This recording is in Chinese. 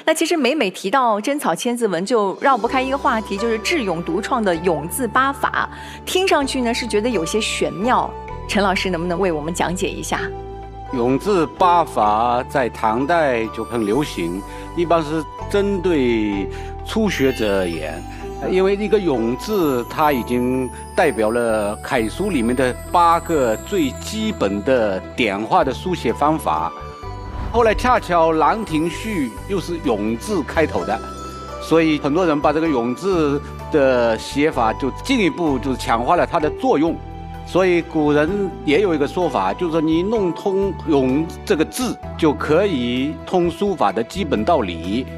那其实每提到真草千字文，就绕不开一个话题，就是智勇独创的永字八法。听上去呢是觉得有些玄妙，陈老师能不能为我们讲解一下？ 永字八法在唐代就很流行，一般是针对初学者而言。因为一个永字，它已经代表了楷书里面的8个最基本的点画的书写方法。后来恰巧《兰亭序》又是永字开头的，所以很多人把这个永字的写法就进一步就是强化了它的作用。所以古人也有一个说法，就是说你弄通永这个字，就可以通书法的基本道理。